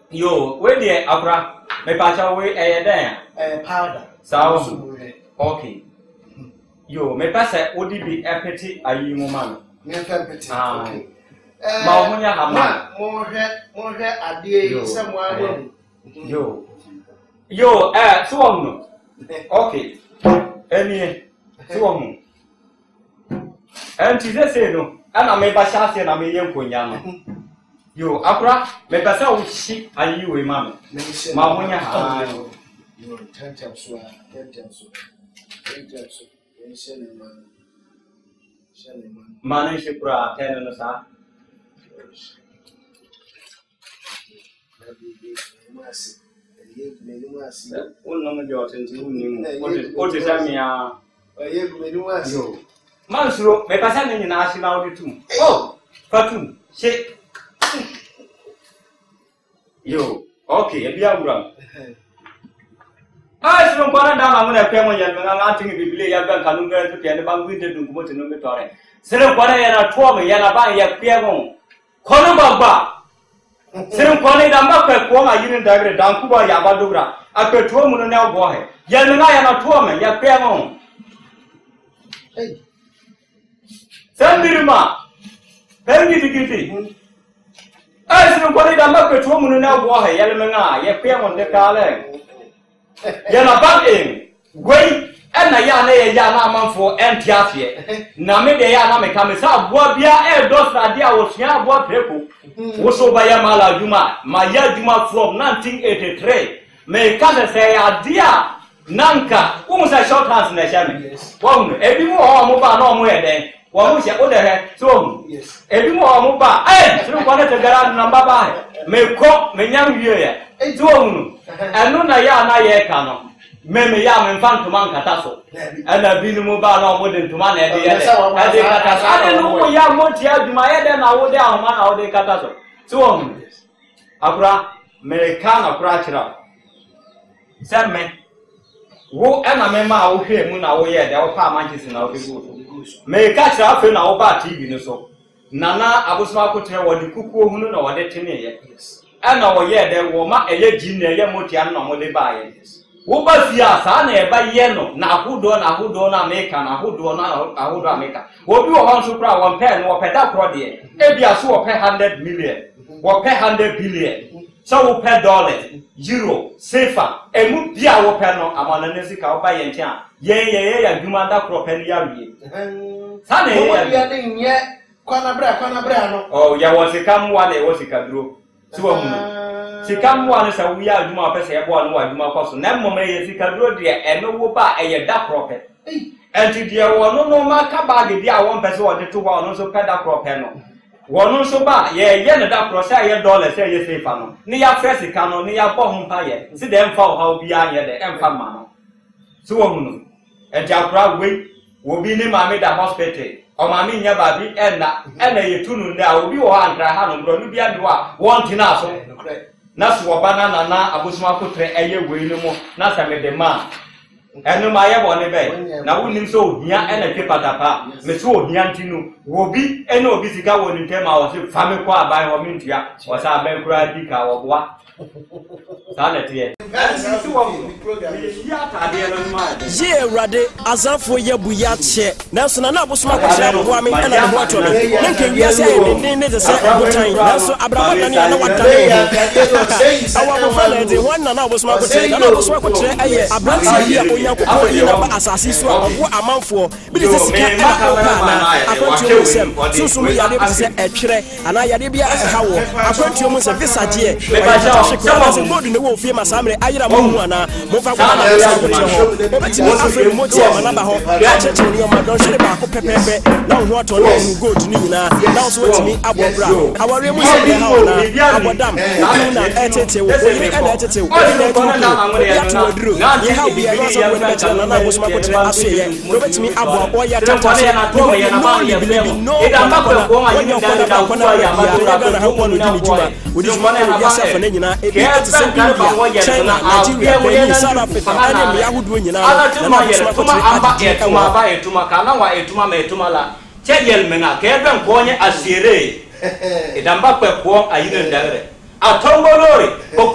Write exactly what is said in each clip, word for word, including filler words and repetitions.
Yo, where the Abra, my pacha way a there. A powder. So, okay. Yo, my passa would be a petty a you man. Ah, Mahonia Hama, more hair, more hair, a dear someone. Yo, yo, eh, Swam. Okay. Any Swam. And she said, no, and I may pass and I may young Punyama. Yo, Abra, me passa would ship and you, mamma. Mahonia Hama. You ten times so, ten times so, ten times so, man. Manage bra ten and a sa. One number your ten. What is that? Yo, Mansro, may pass any national too. Oh, Fatum, shake. Yo, okay, a beer rum. I don't want down. I'm going to come on and I'm going to be a young Kalunga to get about with the Dumoto Numitore. Sir, what I had a twelve and I buy a piano. Columba. Sir, calling them up at Poma Union Diagram, Dankuba Yabadura. I put two women now boy. Yanana and a twelve, ya piano. Send me, ma. Tell me to get it. I don't want them up at two women now boy. Yanana, ya piano, the car. Yana back Wait, and a yana yana man for Antiafia. Name de yana me come sa boabia e dos radia was ya boa people. Woso by Yamala Juma, Maya Juma from nineteen eighty-three. May come say a dear Nanka, who's a short hands in the shaman. One, every more mobile no more then. One who's your other head, so yes. Every more mobile, eh, through one of the garage number by. May cook, may young year. It's one. And no yana ye cano. Meme yam and fan to man catasso. And a bin mobile no wooden to man at the other. I don't know yam what you have my head and I would down man out the catasso. So, Abra, Americana Prachra. Sam man. Wo and a memma will hear Muna, oh, yeah, there were far manches in our people. May catch up in our bar T V so. Nana, I was not put her what the cuckoo who know what they tell me. And our year there were my a junior Yamotian no more by this. Who was ya, son, by yellow, now who don't, who don't make and who don't, who don't make. What do you want to cry one pen or pet up for the maybe I saw pay hundred million or pay hundred billion. So pay dollars, euro, safer, and move the hour panel among the music out by and chan. Yea, yea, yea, you man that crop and yari. Sunday, yet, Quanabra, Quanabrano. Oh, ya was a come one, it was a cadro. So, she come one is a we are Juma Pessa, one while Juma Cosso. Nemo may see Cadro dear and no whoopah a dark prophet. And to dear one, no more cabag, dear one person or the two one also pet up crop panel. One also buy, yea, yen a dark process, a dollar, say you say, Fano. Near Fressi cano, near Pohum Pie. See them for how beyond the Empire. So, and Jacra wait will be named Mamma Hospital. Or Mammy Yababi and a tune now will be one Grahan, Brunubia, one Tinaso. That's what banana, Abusma could try a year with no more, not a the man. And no my ever on the bed. Now, we need so near and a paper tapa, Miss Wood Yantino, will be and no busy go in ten hours, family qua by Homintia, was our bank or what? Sanity. Yeah, Rade, Azafo Yabuyache, Nelson and Abusma, Wami, and I watch on it. Lincoln, yes, I didn't the second time. Nelson Abraham, and I know what our friend, the one and I was my potato, and I was my potato. I brought here, Oyaku, Assassin, what amount for, but it's a cat. I want to listen. So soon we are able to say a tray, and I had to be a how. I want to almost a visit. Someone go in the wolf, my family. I am one. Mofa, but you are afraid of what you are. I check on your mother. She back up pepe. Now what on go to Nina. Now so to me, Abu Brown. Our remote Abu Dam. Nuna, Etete, and Etete. You have to drew. You have be a lot of better than I was my portrait. I say, Robert me, Abu, or your Tata, you believe no, I'm not going to go on your phone. I'm going to help one with you. Would you want yourself and then you know, if you have to send China, Nigeria, South Africa, and I would win you now. I'm not going to buy it to Makana, to Mame, to Mala. Chayel Mena, Kevin Konya, as Sire. It am back where poor I didn't dare. A tombolori,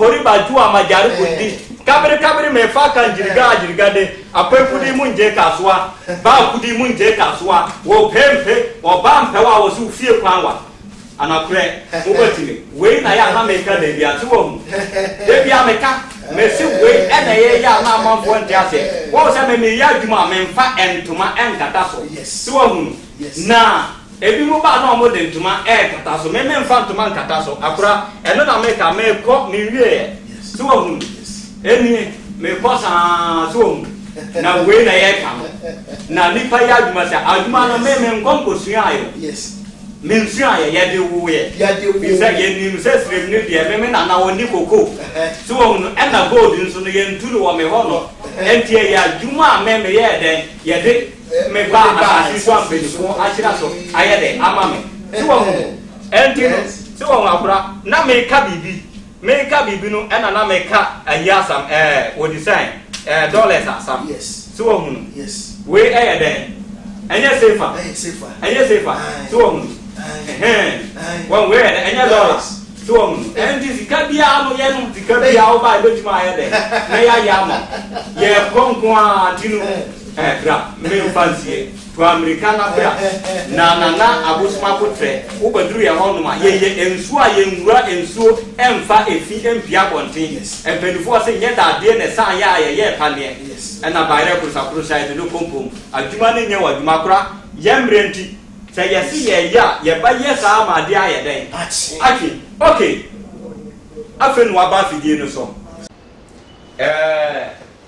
kori ba ju amajare kudi kabere kabere me fa kan jiriga jiriga de apekudi munje kaswa ba kudi munje kaswa wo pempe wo bampe wa wo su fie kwanwa anakure obetime we na ya na meka de bia so wo de bia meka me si we e na ye ya na amanfo ntiase wo se me me ya dwuma me mfa entoma enkata so so wo na ebi mo ba na mo de ntoma e kata so me me mfa ntoma nkata so akura eno na me ka me ko me wie so wo eni me ko sa so na we na ye ka na nipa ya dwuma sa adwuma no me me nkonko sua ayo yes Minsia ya de wo ye ya de wo bisa ye nim se srem ne de me me na na woni koko so wo no e na gold nso no ye nturu wo me ho no entie ya dwuma me me ye de ye de me ba asasi so ambeni ko achira so aye de ama me so wo no entie no so wo akura na me ka bibi me ka bibi no e na na me ka ayasam eh wo design eh dollars asam yes so wo no yes we eh de enye safer safer enye safer so wo no eh one way and any dollars so and this kabia no ye no kabia o ba lojuma ye de na ya ya ma ye konkwa tinu eh bra me fancy to americana bra na na na abusuma potre wo baduru ye ho no ma ye ye ensu a ye nwura ensu emfa efi empia bonten empelifo se nye da de ne san ya ye ye pale na bayre ko sakuru side no kompom aduma ne nye waduma kura ye mrenti say yes ye ya ye ba yes ama de aye den aki okay afen wa ba fidie no so eh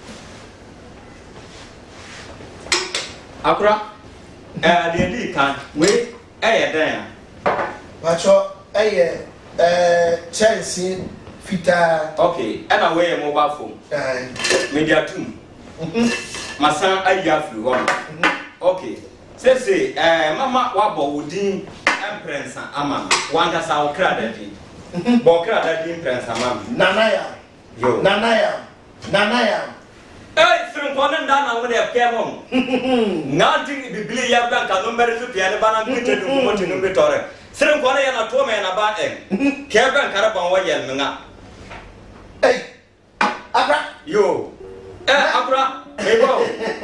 akura eh de di kan we eh den pacho eh eh Chelsea fita okay and away your mobile phone eh media tum masan ayi afri one okay say say eh mama wa bo wudin empress ama wanga sa okra dadi bo okra dadi empress ama nanaya yo nanaya nanaya eh from konen nda na wo de kemon ngati biblia ya banka number su piane bana kwite du mo tinu betore sren konen ya na to me na ba en keben karaban wa yel nga eh abra yo eh abra me go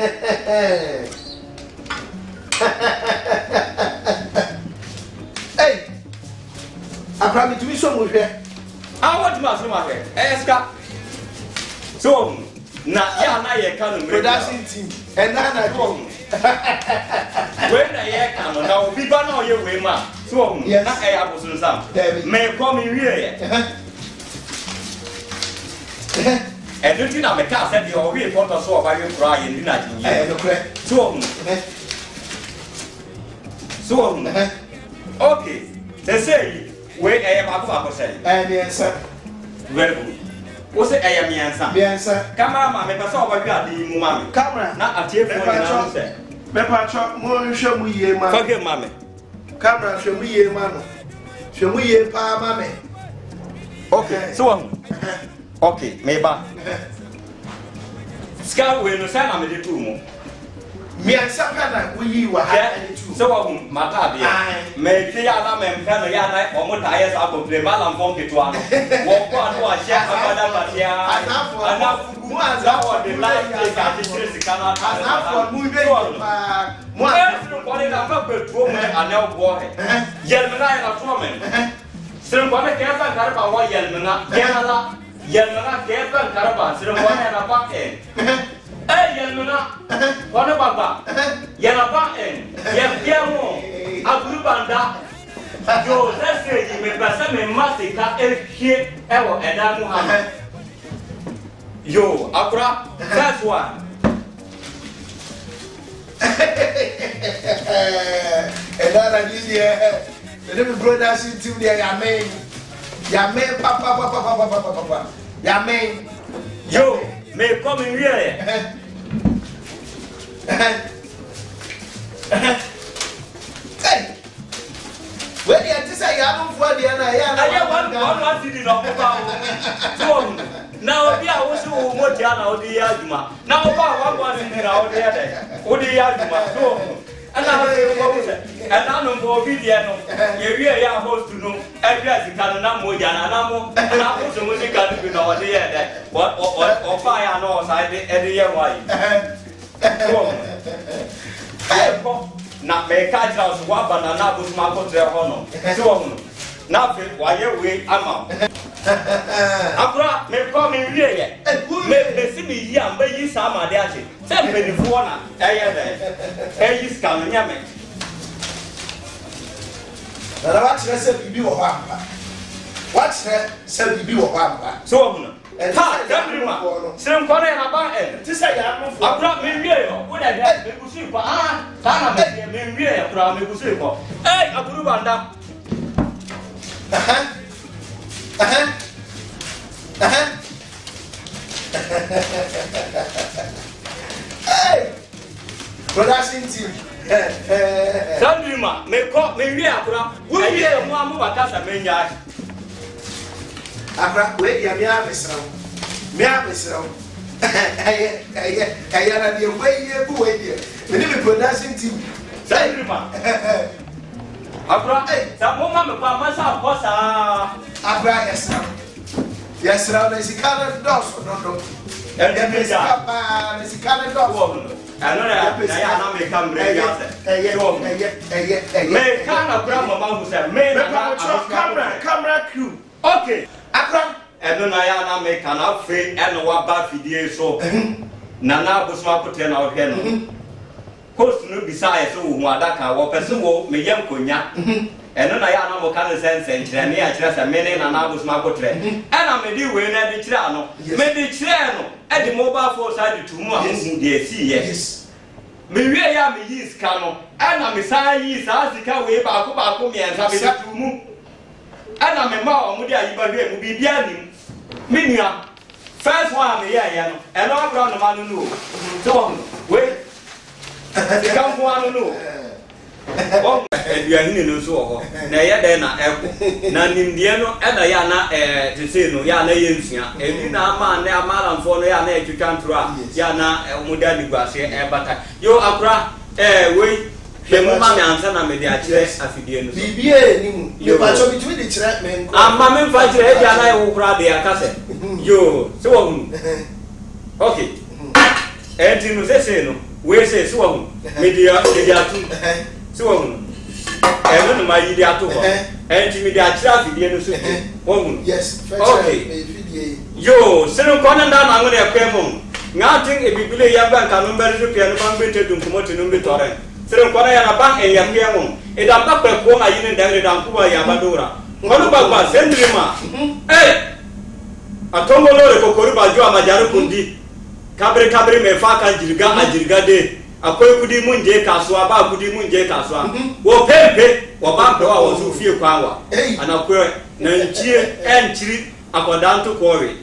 hey abra mi tumi so mo hwe ah what ma so ma hwe eh ska so na ya na ye ka no production team and na na do we na ye ka no na obi ba na ye we ma so na e abosun sam me ko mi wie ye e do ti na me ka se di o wi photo so ba ye kura ye ni na tin ye eh no kure so so okay they say we e ba ko ba say eh bien ça very good wo se e ya miansa bien ça camera ma me pesa oba gwa di mu ma me camera na atie fo ni na se me pa cho mo hwe mu ye ma fa ke ma me camera hwe mu ye ma no hwe mu ye pa ma me okay so one okay me ba ska we no sa na me de tu mu miansa kana wo yi wa ha ani tu so one mata bia me ti ya na me mfa no ya na o mo ta ya sa ko play ball and phone ke to ano wo ko anu a share abada batia ana fugu za wo de life take at the street kana ana for mu be pa mo ko le na fa pe tuo mu ana wo he yel me na ya na to me sir ko me ke fa karba wa yel me na ya la yel me na ke fa karba sir ko me na pa ke eh yel me na ko ne baba yel na pa en yel biamo aguru banda yo sese me pasa me masika ehie ewo eda mu ha yo akura that's one eda na this year the brothers team there ya men ya men pa pa pa pa pa pa pa ya men yo me come here hey where you say ya no for there na ya na ya one one one did no papa so now obi a wo so mo dia na odi ya aduma na oba wa gwa ni na odi ya de odi ya aduma so ana ha se ko wo se ana no bo obi dia no ye wie ya host no e bia sika no na mo dia na na mo na ko so mo sika no bi na ɔde yɛ dɛ ɔfa yɛ ano ɔsa ɛde yɛ wa yi ɛkɔ na mɛka kyerɛ ɔso waba na na abosoma akɔtrɛ hɔ no sɛ wɔ no na afei wayɛ wei ama akora mekɔ mewie yɛ mesi meyi a mbɛyi saa amade ahye sɛ mpanimfoɔ na ɛyɛ dɛ ɛyi sika no nyɛ me na na wakyerɛ sɛ biribi wɔ hɔ ampa wakyerɛ sɛ biribi wɔ hɔ ampa sɛ wɔ no ha dabiri ma sere nkɔ no yɛ naba ɛ te sɛ yɛ amofo akora mewie yɛ wodɛ dɛ megusu kɔ ah saa na mewie mewie yɛ koraa megusu kɔ ɛy aburu banda Uh-huh. Uh-huh. Uh-huh. Hey! Production team. Sandrima, me ko me wi akura. Wo wi e mo amu wakasa menya. Akura, we dia me amesrawo. Me amesrawo. Eye eye eye na de we ye bu we dia. Me ni production team. Sandrima. Akura, eh, sa mo ma me kwa masa kosa. Akura yesra. Yesra na sikana dos no no. E de me ja. Papa, na sikana dos. Ano na na ya na me kam re ya se. Eh eh eh eh. Me kana bra mama hu se me na camera camera crew. Okay. Akura, ano na ya na me kana fe eno wa ba fidie so. Na na abosoma kote na ohwe no. Post no bisaya so wo adaka wo pese wo me yem konya eno na ya na mo kan sense nkyere ne ya kyerɛ sɛ me ne na na abosoma kotre ɛna me di we na de kyerɛ ano me di kyerɛ no e di mobile phone side to mu a hu de asi yes me wie ya me yi ska no ɛna me san yi sa sika we ba ko ba ko me ensa me to mu ɛna me ma o mu de ayi ba hwe mu bi bia nim me nua first one me ya ya no ɛno abra no ma no no so we Come one no. Oh, you are in no so. Na ya de na eko. Na nimdie no e na ya na eh te say no ya na yensua. E na ma na amaramfo no ya na etwitwa ntro a ya na omuda digwase e bata. Yo akura eh we hwemu ma me ansa na me de a kire afidie no. Bibie ni mu. Yo ba cho bitumi de kire me nko. Amma me mfa kire e dia na e wo kura de akase. Yo, so wo. Okay. Eh ti no say say no. We say so one media media two so one e no ma yi dia to ho e ti media kira fidie no so one yes okay fidie yo senu kono nda na ngone kwem nga tin e bibile ya ban ka no mbere so pia no ban bete dum komote no mbetore senu kono ya na ban e ya kwem e da ba kwa ko ayi ne da da nkuba ya badora ngono ba ba sendrima eh atongolo re kokori ba jo amajaro kundi kabre kabre me fa kan jirga ajirga de akoy kudi munje kasuwa ba kudi munje kasuwa wo pempe wo ba pe wa wo so fie kwawa anakoy na nchie enchiri akodanto kowe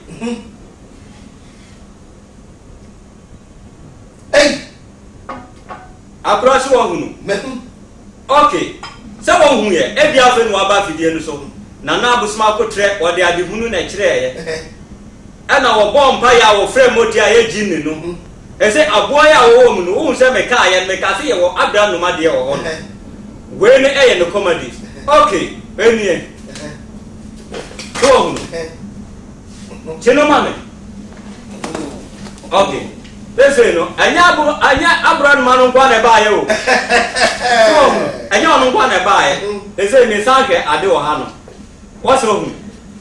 eh akrosi wo hunu okay se wo hunu ye e bia fe no aba fidie no so na na abusuma kotre wo de ade hunu na kire ye ana wo bompa ya wo frame moti aye jinni no ese aboa ya wo mu no wo se me ka ya me ka se ye wo abra no ma de wo ho we ne eye no comedy okay enie so chino mame okay lese no anya abu anya abra no ma no kwa na ba ye o so anya no kwa na ba ye ese ni sanke ade wo ha no wo se wo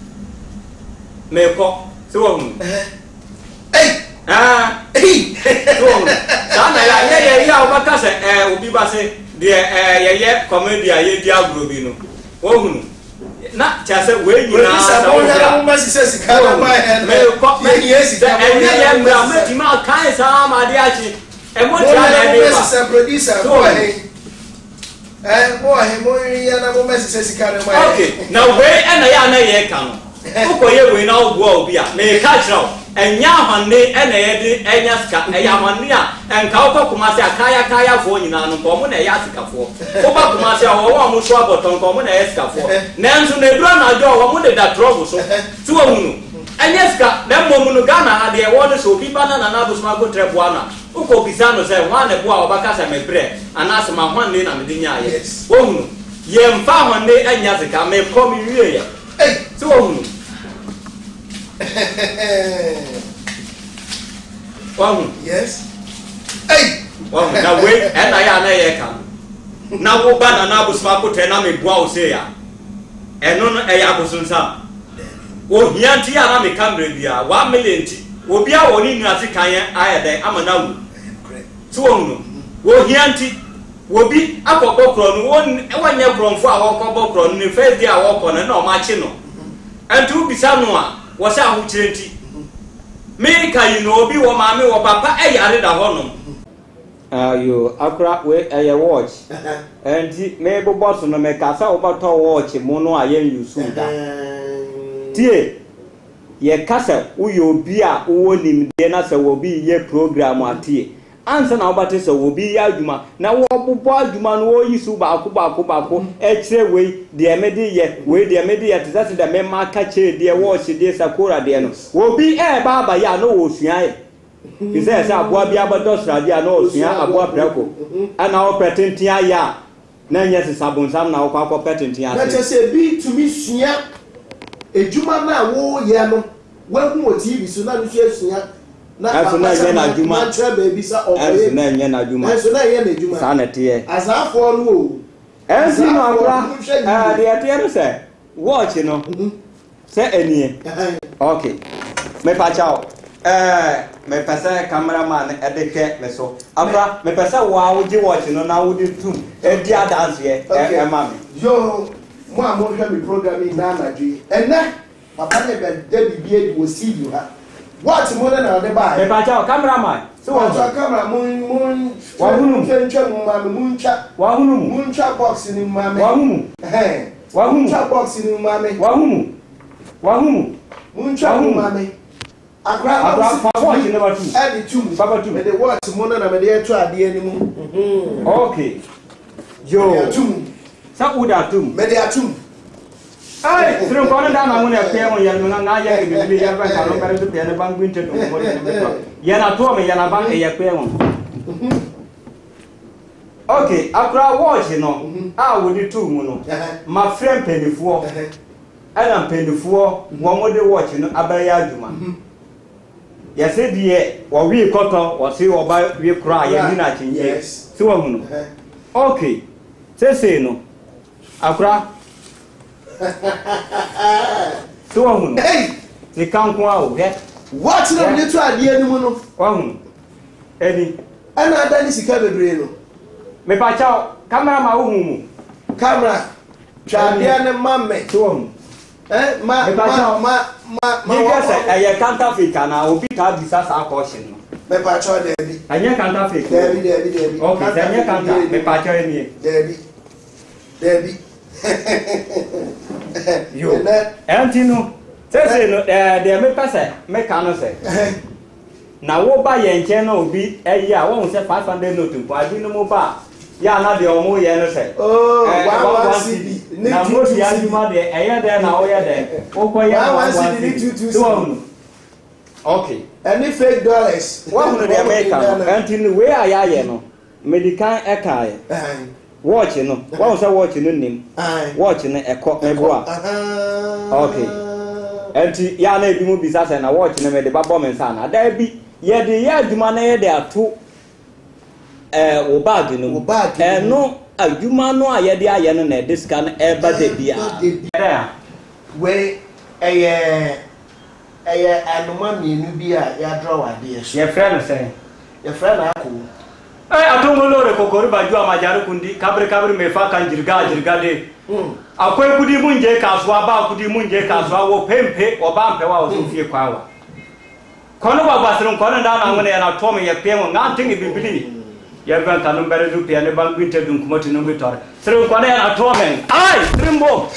me ko so um eh ah eh so sana ya ye ye ya obaka se eh obi ba se de eh ye ye comedy ye di agro bi no wo hunu na cha se we nyina sa wo ya mo masi se sika na ma he me ko me ye sika e ye ye mra me ti ma kan sa ma de achi e mo ti ana de ba se producer mo he eh mo he mo ya na mo masi se sika na ma he okay na we e na ya na ye ka no ukoye we na ogwo obi a me ka kira enya hwanne e na ye de enya sika e ya hwanne a enka okokuma se akaya kaya fo nyina no ko mo na ya sika fo oba kuma se wo wo mo so aboton ko mo na ya sika fo nanso na edura na jo wo mo de da trouble so ti wo hunu enya sika na mo mu no Ghana ha de wo de so bi bana na na busuma go trebu ana uko bizano se hwan ne bo a obaka se me bre anase ma hwanne na me de nya ye wo hunu ye mfa hwanne enya sika me ko mi wie ye eh ti wo hunu Wow. Yes. Hey. Wow. Now wait, and I am a can. Now go back and I was smack to na me boa say ya. And no e abusun sa. O hianti ya na me camera bia one million ti. Obi a woni nuase kan ye aye den amana wu. So wonu. O hianti obi akọkọ kro no won wanya bronfo a wọkọbọ kro no ne first day a wọkọ no na o ma chi no. Antu bisa no a wo sa ho kirenti. Me ka yi no obi wo ma me wo papa e yare da ho no. Ayo akra we eye watch. Enti me bo boss no me ka sa obato watch mo no ayen yusu da. Tie ye kasa uyo obi a wo nim de na se wo bi ye program atie. Ansa na obate se wo bi ya adwuma na wo bobo adwuma no wo yisu ba ko ba ko ba ko e kire we de me de ye we de me de ye tse de me ma ka che de watch de sakura de no. Wo bi e ba ba ya no wo sua ye. Is there a boy be able to study and no sooner a boy preco? And our patent ya. Nine years is sabon sam now, Papa patent ya. Let us say, be to me, Sia. A Jumana wo yano. Welcome what T V, so now you say, That's not Yana Juma, baby, or as nine Yana Juma, as Yana Juma, sanity. As I follow. As you know, the attempt say, watch, you know. Say any. Okay. Me patch out. Eh, me pesa cameraman edeke me so. Abra me pesa wa wo ji watch no na wo di tum. E dia dance ye e ma me. Yo, mo am mo hwe me programming na na dwi. Ene, papa ne be de bibie di wo see you ha. What mo na de ba? Me pa cha cameraman. So wa cha camera mun mun wa hunu ntwa mu ma me mun cha. Wa hunu mu. Mun cha box ni ma me. Wa hunu. Eh. Wa hunu cha box ni ma me. Wa hunu. Wa hunu. Mun cha mu ma me. Abra watch number two. And two. Papa two. Me the watch mono na me dey to ade animu. Mhm. Okay. Yo. Two. Sa uda two. Me dey two. Ai, siro kono da na mo na pe mo yel nga nga ya ke bi ya ba ka no bare to pe na bang bin te no mo ni. Ya na to me ya na bang e ya pe mo. Okay, akra watch no. Ah, we di two mu no. Ma friend penifo. Ana penifo wo mo de watch no abaya aduma. Ya said ye wa wi koto wa se oba wi kra ya ni na chinje se wa hunu okay se se no akra se wa hunu hey se kan ko a o he what na me to ade ani mu no wa hunu eni ana ada ni sika bebre no me pa cha camera ma wo hu mu camera cha ade ne mamme se wa hunu eh ma ma ma ma ma you guys eh counterfeit na obi ka bisa sa caution no me pa cho Debbie anya counterfeit Debbie Debbie Debbie okay anya counter me pa cho ni Debbie Debbie yo antino say no eh de me pese me ka no say na wo ba ye nche na obi eh ya wo say five hundred note po adi no mo ba ya na de omo ye no say oh one one C D na mo di aduma de eh de na o ye de o ko ya one C D two two seven okay any fake dollars what no de America until we aya ye no medical eka ye watch no what say watch no nim watch no eko ebo a okay enti ya na ebi mu bisa say na watch no me de babo men sa na da bi ye de ye aduma na ye de ato eh wo bag no eh no aduma no a ye de aye no na de scan e ba de bia we eh eh anoma mienu bi a ya draw ade so ye friend say ye friend ako eh atongo lore kokori baju amajaru kundi kabri kabri mefa kan jirga jirga de akwai kudi mun je kasuwa ba kudi mun je kasuwa wo pempe wo ba mpe wa wo fie kwawa kono ba basirun kono da na ngone na to me ye pemo ngantingi bibili ye ban kanu bare du piane ban binte dun kuma tinu bitor sirun kono na to me ai trimbo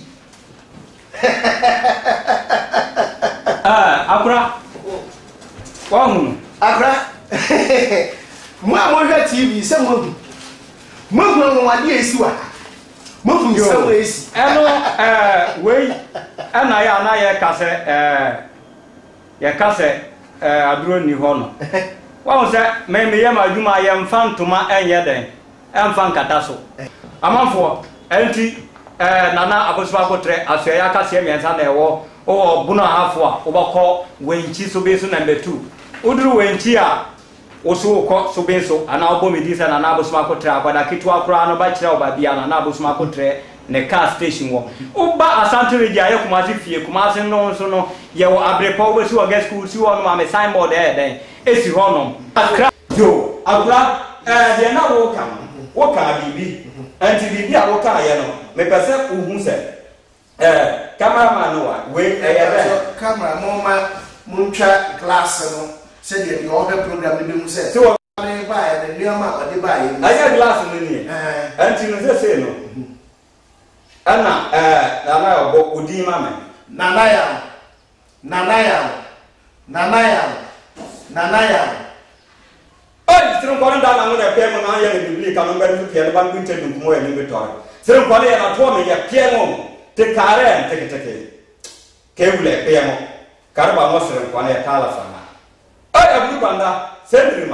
ah akura wa hunu akra mo amon T V se mo mo mo wade esiwa mo fu se wo esi eno eh we ana ya na ye kase eh ye kase eh aduro ni ho no wa se me me ye madwuma ye mfantoma enye den emfa nkata so amanfo enti eh nana aboswa kotre asua ya kase me nsa na ewo o bunu afo a obakọ wenchi so be so number two uduru wenchi a oso ko so be so ana obo medisa na na abosoma kotra akwada kitu akura no ba kire oba bia na na abosoma kotre ne car station wo uba asante regia ye kumasi fie kumasi no so no ye wo abrepa obo si wo get school si wo no ma me signboard e den esi ho no akra yo akura eh de na wo kam wo ka bibi anti bibi a wo ka ye no me pese uhun se eh cameraman no wa we eh ya camera mo ma muntwa glass no se de the other program de be mu se so ne ba ya ne nioma ba de ba ye aya glass no ni eh anti no se se no ana eh nana obo odi ma me nana ya nana ya nana ya nana ya oi sirin ko nda na ngone pe mo na ya ni bibli ka no ba ni pe ba ngi te dum mo ya ni beto sirin ko ya na to me ya pe mo te kare te te te ke bule pe mo karba mo sirin ko ya tala sana oi abu banda sendrima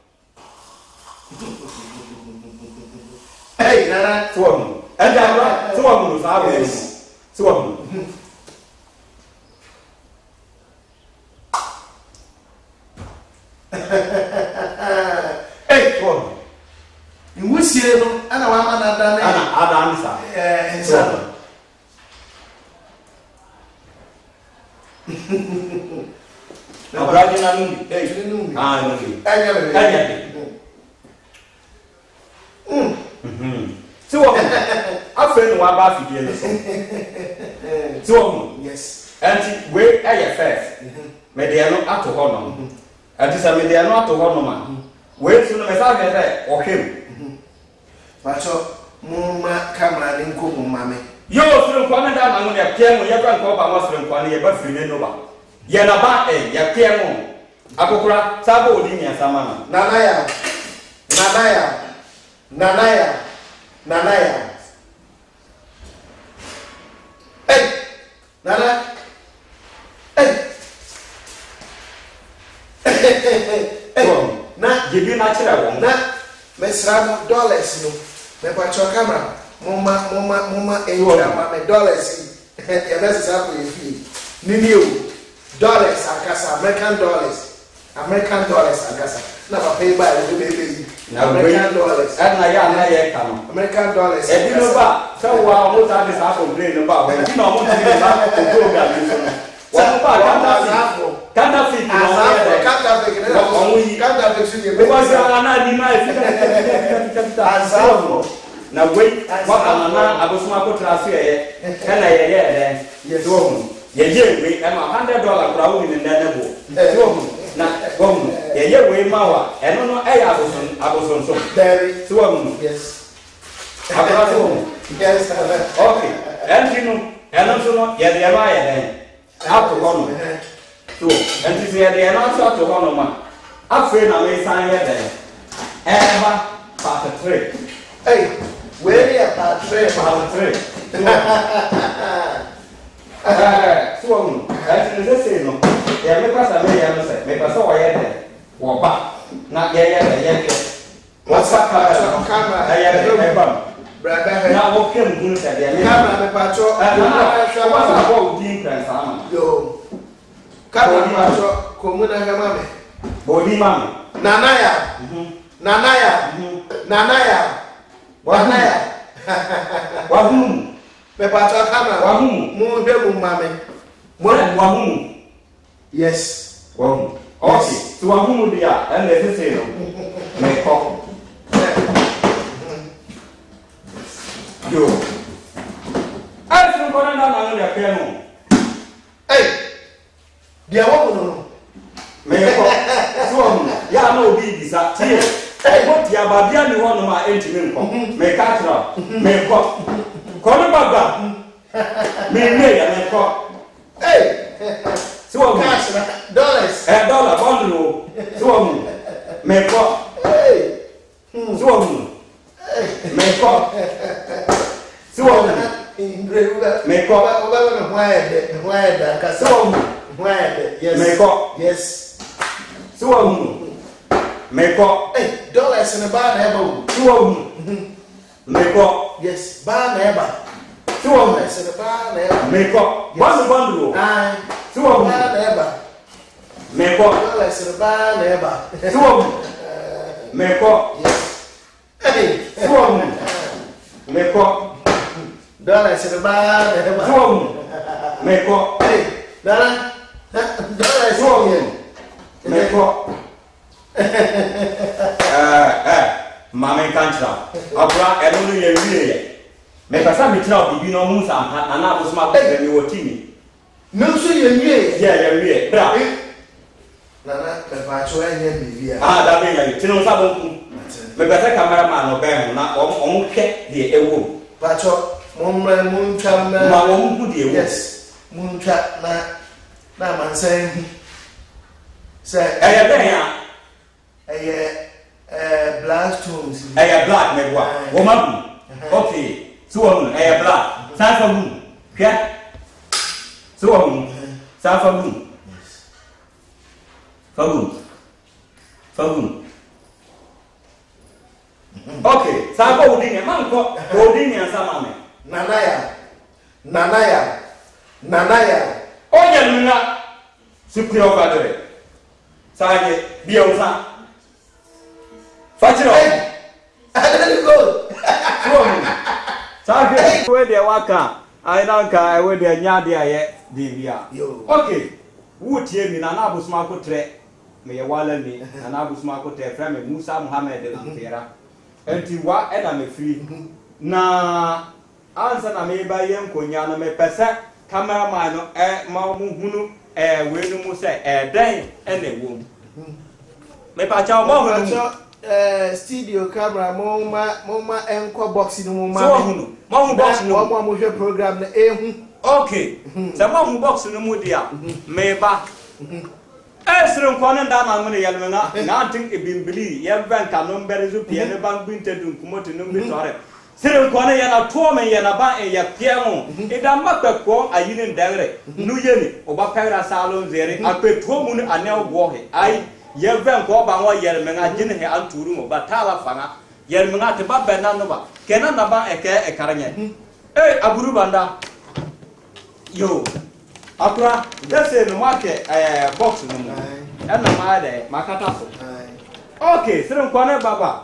hey nana to enda ra to mo sa bo to mo hey to iwusie no ana wa ma na da na ana ada ansa eh ensa abraji na nuni eh nuni ah nuni anya le anya mm mhm so wo afa no wa ba fidie no so wo yes anti we aye first me de no ato ho no anti sa me de no ato ho no ma we so no me sa ge se o hwem pacho mo ma camera ni nko mo mame yo so no kwa na da na ngo ya pie mo ya kwa nko ba mo so no kwa na ye ba firi ne no ba ye na ba eh ya pie mo akokura sabo odi nya sama na nana ya nana ya nana ya nana ya hey nana hey na gibi na chira wo na mesra mo dollars no me pacho camera mama mama mama entra ma me dollars ya best sa ko yi nini o dollars akasa American dollars American dollars akasa na ba pay by the baby American dollars na ya na ye ka no American dollars e bi no ba so wa mo ta de sa complain no ba we bi no mo ti ba ko program ni so no wa mo ba kanta fi kanta fi no ya kanta fi ne o mo yi kanta fi su ye o ba sa na ni na fi ka ka azafo na we wa amana abosoma ko traso ye kana ye ye ye so ye ye we e ma one hundred dollars kura wo ni na bo so na gom ye ye we ma wa eno no e ya aboson aboson so very so wo yes akura so yes okay entino eno so no ye de ma ye den ato ho no so enti ye de na so ato ho no ma afre na me san ye den e ba part three hey where ya part three part three eh so wo enti no se no ya me pasa me ya no se me pasa wo ye den wo ba na ye ye ye ye what's up camera ya ye me ba brother na wo kem gunu se de me camera me pacho na wa bo di plan sama yo camera me pacho ko mu na ga mame bodi mama nana ya nana ya nana ya nana ya wa hum me pacho camera wa hum mu be mu mame mo wa hum yes wa hum okay so wa hum dia and let say no me ko yo ai so ko na na na ya pe no hey dia wo no me ko so wa hum ya na obi bisa tie ai mo tia ba bia ni ho no ma enti me nko me ka tra me ko ko no baba me me ya me ko hey so wa hum cash dollars eh dollar bundle so wa hum me ko hey so wa hum me ko so wa hum me ko oba oba no why de why da ka so wa hum why de yes me ko yes so wa hum me ko hey dollars in the bar na eba so wa hum me ko yes bar na eba Two make up. One bundle. Two of them. Make up. Two of them. Make up. Two of them. Make up. Dala se ba na Two of them. Make up. Dala Dala Two of them. Make up. Eh eh. Mama kantra. Abra eno ye wie. Me pasa me tira bibi no mu sa na na abosoma ko me wotimi. No so ye wie. Yeah, ye wie. Bra. Na na pe pa cho enye bibi a. Ah, da be ya. Tino sa bonku. Me pasa cameraman no be ho na omo hwe de ewo. Pa cho mo mra mo ntwa na. Ma wo mu de ewo. Yes. Mo ntwa na na mansen. Say Eh be ya. Eh eh black stones. Eh black me wa. Wo ma bu. Okay. So on eh black. San fa bu. Hwe. So on. San fa bu. Fa bu. Fa bu. Okay, san fa odi ne man ko odi ne ansa ma me. Nanaya. Nanaya. Nanaya. Onya nuna. Supri o kadere. Saje bi o sa. Fachiro. I don't go. Saje we de waka. Ai na nka we de nya de aye de bia. Okay. Wo tie mi na na abusuma ko tre. Me ye wala ni na na abusuma ko tre fra me Musa Muhammad Mpera. Enti wa e na me free. Na ansa na me ba ye nkonya no me pese cameraman no e ma mu hunu e we no mu se e den e na wo. Me pa cha mo hunu. Eh studio camera mo ma mo ma enko box ni mo ma. So hunu. Mo hu box no. Mo mo hwe program na ehu. Okay. Se mo hu box no mu dia. Me ba. Esre nkwane nda na ngene yelme na na tin ebimbili ye banka no mbere pie ne bank binte dun kumote no mbi tore. Sire nkwane ye na to me ye na ba e ye pie ho. Ida makpeko ayine ndere. Nu ye ni oba pera salon zere apeto mu ni ane ogwo he. Ai ye banka oba wo yelme na gine he anturu mo batala fanga. Yelme na te ba bena no ba. Kena na ba eke e karanye. Eh aburu banda. Yo. Akura, that's a market eh box no mo. E na ma de makata so. Okay, sire nkwane baba.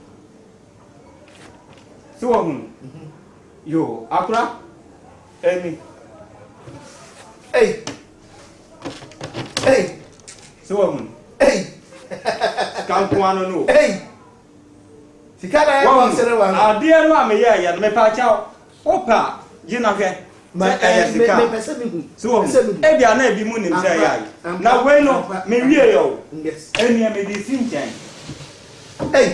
So hun. Yo, akura. Emi. Hey. Hey. So hun. Hey. Kan kwano no. Hey. Sikana ya kwa sere wa. Ade no ameye ya me pa cha. Opa, yina hwe. Ma eh me pese mi hu. So e bia na ebi mu nim se ya. Na we no me wie yo. Yes. Eni e me di sinchen. Hey.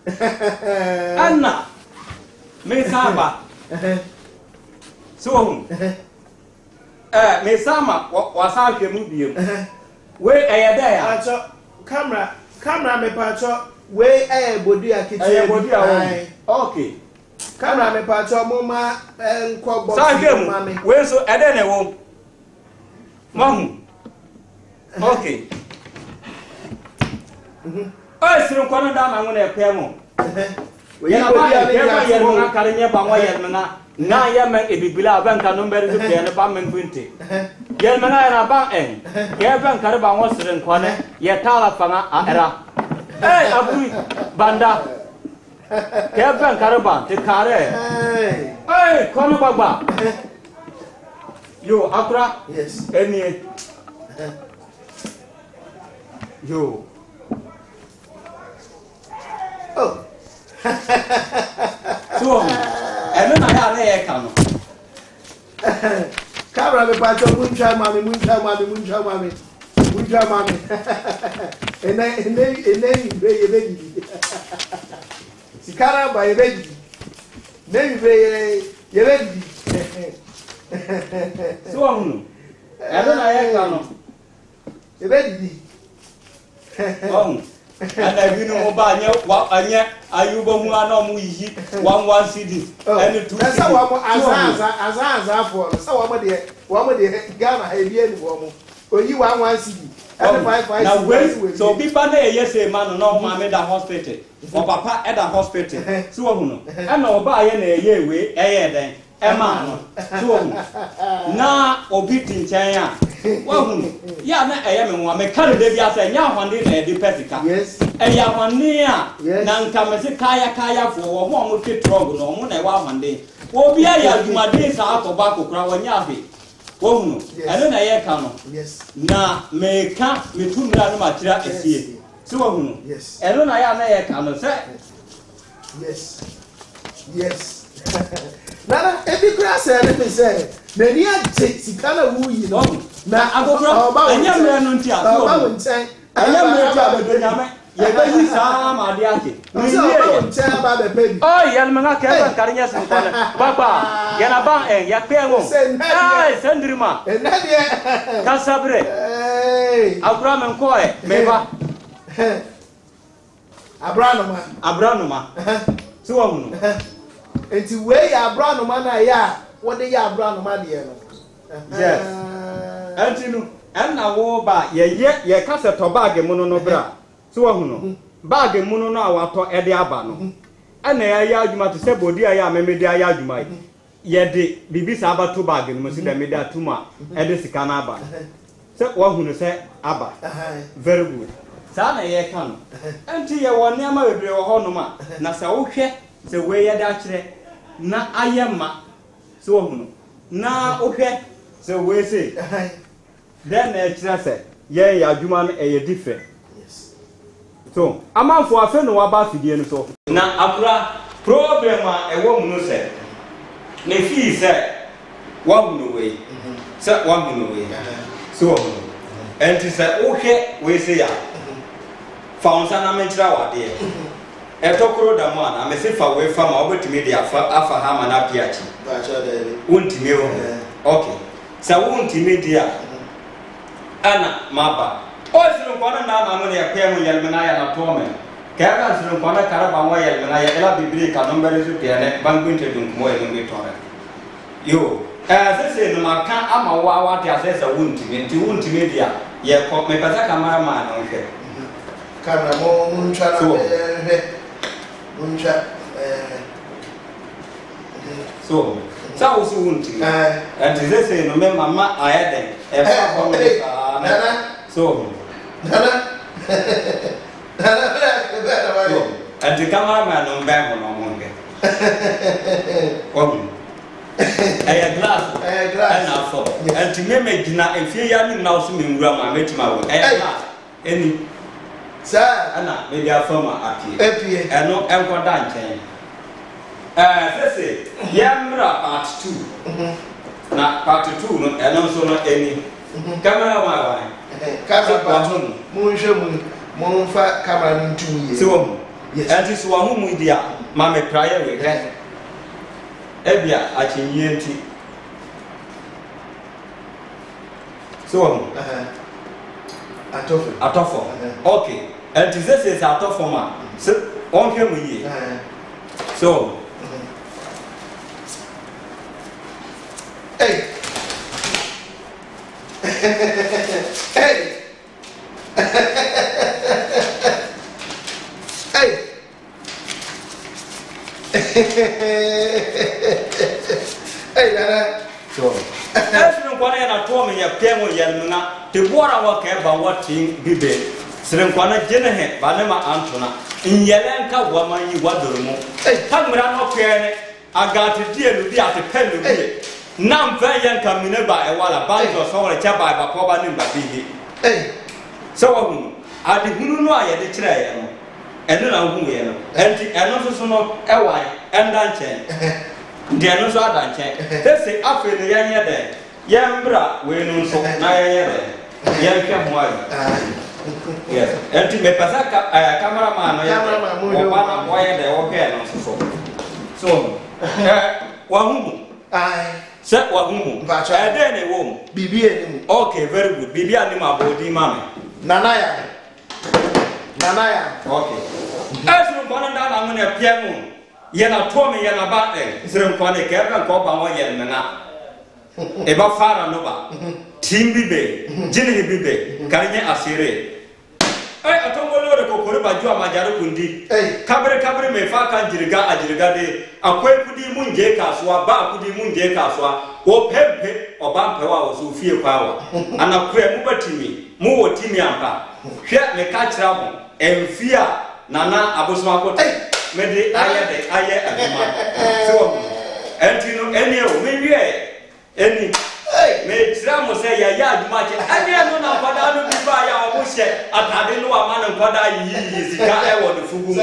Anna. Me saba. So hun. Eh me sama wa sa hwe mu biem. We eye da ya. Acho camera camera me pa cho we eh bodi akiti. Eh bodi a. Okay. Camera me pa cho mo ma enko box ma me. We so ede na wo. Mahu. Okay. Mhm. O sire nko no da ma ngone pe mo. We ya bodi a ne ya mo akare nye ba mo ye na na ya men ebibila abanka no mbere so pe ne ba men bunte. Ye men na na ba en. Ye ban kare ba wo sire nko ne ye tala fanga a era. Eh abui banda. Ke ban kare ba te kare. Hey. Hey, kono baba. Yo, akura. Yes. Eni. Yo. Oh. So, eno na ya na ye ka no. Camera me pa cho muncha mami muncha mami muncha mami. Muncha mami. Ene ene ene be ye be gidi. Sikara ba ye be gidi. Ne be ye be gidi. So hunu. Eno na ye ka no. Ye be gidi. Oh. Ana bi no ba anya wa anya ayuba mu ana mu yi one one C D. Ene two. Esa wa mo aza aza aza for. Esa wa mo de wa mo de Ghana e bi eni wo mo. Oyi one one C D. Ene five five. Now when so people na ye say man no ma me da hospital. O papa e da hospital. So hunu. Ana oba ye na ye we e ye den. Emma so na obi tinchen a wa hu ya na eye me nwa me kan de bia say nya hwande na e de pesika yes eye hwande a na nka me se kaya kaya fo wo mo mo ke trog no mo na e wa hwande obi aya adwumade sa akoba kokura wo nya afi wo hu eno na ye ka no yes na me ka me tumra no ma kira esie so wo hu yes eno na ya na ye ka no se yes yes Nana, every class I let me say, many are Sikana woo you know. Now I go from I am Renuntia. I am Renuntia. You baby Sam Adiaki. I tell about the baby. Oh, Yelmana Carrias and Papa, Yanaba and Yapemo. Hey, Sandrima. And Nadia Casabre. Abram and Coy, Meva Abranoma. Abranoma. So Enti we ya bra no man ya what dey ya bra no man dey no yes enti no em na wo ba ye ye ye ka se to bag mu no no bra so wa hu no bag mu no no awato e dey aba no ana ya ya adwuma to se bodi ya memedi ya adwuma ye de bibi sa aba to bag no so da medi atuma e de sika na aba se wa hu no se aba very good sa na ye ka no enti ye won ne ama bebre wo ho no ma na sa wo hwe se we ya da kire na ayema so hunu na ohwe se we say then na kire se ye ya adwuma no e different yes so amanfo afa no wa ba fidie no so na akura problem a e wo mu no se na fi se wa hunu we se wa hunu we so enti se ohwe we say ya fa onsa na mentra wa de etokoro da mo na me se fa we fa ma obetimi dia afa afa ha ma na piachi ba cha de untimi o okay sa untimi dia ana maba o sinu kwana na na mo ne yakwe mo yelmena ya na to me ka ka sinu kwana kara ba mo yelmena ya ela bibiri ka no mbere su pia ne bangunte dun mo e no to yo eh se se no maka ama wa wa te asesa untimi nti untimi dia ye ko me pasa kamera ma na nke kamera mo muncha na Muncha eh so so so wunti eh and this say no me mama ayeden e fa ko me nana so nana nana so and the cameraman no be mo no mo nge oh eh glass eh glass na so and me me gina e fie ya ni na so me nwura ma metima wo eh glass any sir ana me dia fama apie apie eno enkoda nchen eh sese yamra part two na part two no eno so no eni camera wa wa camera part two mu nhwe mu mu fa camera ntu ye se wo yes anti so wa hu mu dia ma me prayer we he ebia achenye nti so wo eh atofo atofo okay and this is atofo ma so on hwe mu ye so hey hey hey hey dada so Esrin kwana na to me ya pemo yelmuna te bora wa ka ba watin bibe srin kwana jene he ba ne ma antuna inyelenka wa manyi wadormu eh tamra no kwene agati die lu bi ate pelu bi nam fa yanka mine ba e wala ba jo so wala cha ba ba ko ba ne ba bi eh so wa hu ade hunu no aye de kire ye no eno na hu ye no enti eno so so no e wa enda nchen dia no so ada nchen tese afi ne yanye de yembra we no so na yanye de yenke mo ayi yes enti me pasa ka cameraman no ye o ba na mo ye de o ke no so so wa hu ai se wa hu e de ne wo bibi eni okay very good bibi ani ma bodi mama nana ya nana ya okay asu ko na na ngene piemu ye na to me ye na ba de sire ko ne ke ka ko ba mo ye na e ba fara no ba tim bibe jini bibe kanye asire ai atongo lore ko ko wore ba ju amajare kundi kabre kabre me fa kan jiriga ajiriga de akwai kudi mun je kasuwa ba kudi mun je kasuwa wo pempe oba mpewa wo so fie kwawa ana kure mu batimi mu wo timi ampa hwe me ka kira mo emfia nana abosoma ko me de aye de aye aduma so entino eni o me wie eni me tira mo se ya ya aduma che eni no na kwada no bi ba ya o hye atade no ama no kwada yi yi sika e wo no fugu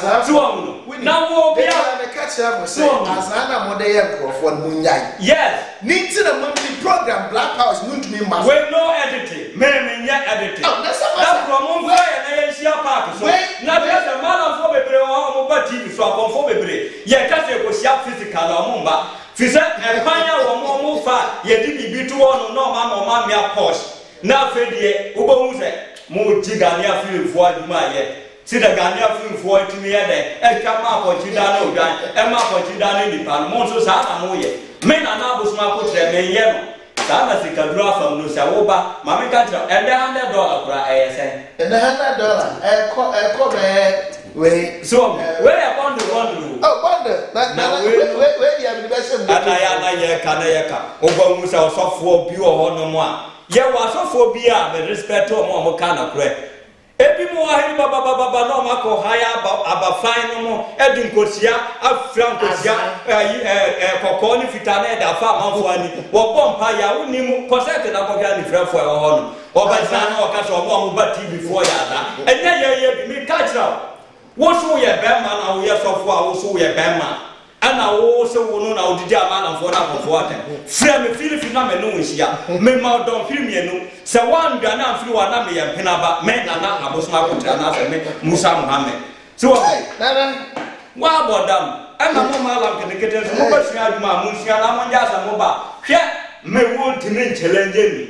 so no na wo bia me ka kira mo se azana mo de ye nkrofo no nyai yes ni ti na mo bi program Black House no ntumi ma we no editing me me nya editing that promo fa ya na ye shia park so na be se man for bebre o mo ba T V so akonfo bebre ye ka se ko shia physical o mo ba fi se e panya wo mo mo fa ye di bibi to no no ma no ma me akosh na fe die wo bo hu se mo jigania fi fo aduma ye si da Ghanaian film for it me there e twa ma ko chi da no gan e ma ko chi da no ni pa mo so sa na mo ye me na na bosuma ko tre me ye no sa na sika dura fam no sa wo ba ma me ka tra e one hundred dollars kura e sen e one hundred dollars e ko e ko be we so we e bond bond oh bond na na we we dia bi be se mo ana ya na ye ka na ye ka o ba mu sa osofo bi o ho no mo a ye wa osofo bi a me respect o mo mo ka na kura ebi mo ahiri baba baba baba no mako haya aba fine no mo edi nkosia afra nkosia eh eh kokko ni fitana e da fa manfo ani wo bompa ya woni mu kosete na kokya ni frefo e ho no wo ba san na okaso mo mo ba T V before ya da enya ye ye bi mi catch now wo so ye be ma na wo ye sofo a wo so ye be ma ana wo se wo no na odidi amana fo na fo aten frɛ me filifi na me no nhia me ma don film ye no se wan dwa na afiri wa na me ye mpena ba me na na abosoma kotra na se me Musa Muhammad so na na wa bodam ana mo ma lam kedekete so mo ba sua aduma mo sua na mo nja sa mo ba hwɛ me wo ntimi challenge ni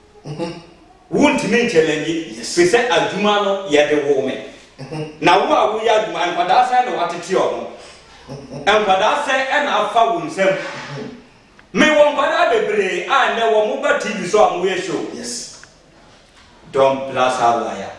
wo ntimi challenge fi se aduma no ye de wo me na wo a wo ya aduma nkwada sa na watete o no and what I say, and I found them. Me one what I be I never move a T V so I'm way show. Yes. Don't blast our liar.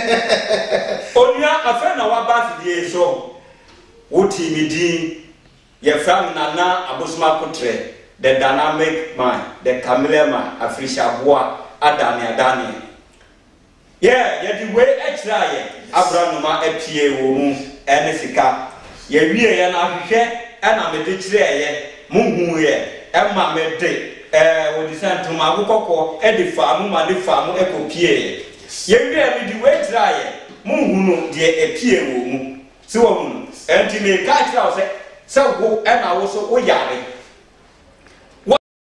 Only a friend of our birthday so. Uti Midi, your friend Nana Abusma Kutre, the dynamic man, the chameleon man, Afrisha Bois, Adani Adani. Yeah, yet the way extra, Abranoma A P A woman, and Sika. Ye wie ye na hwehwe na me de kire ye muhu ye e ma me de eh wo di santum agukoko e de fa mu ma de fa mu e kopie ye wie me di we kira ye muhu no de e pie wo mu si wo mu enti me ka kira wo se se wo e na wo so wo yare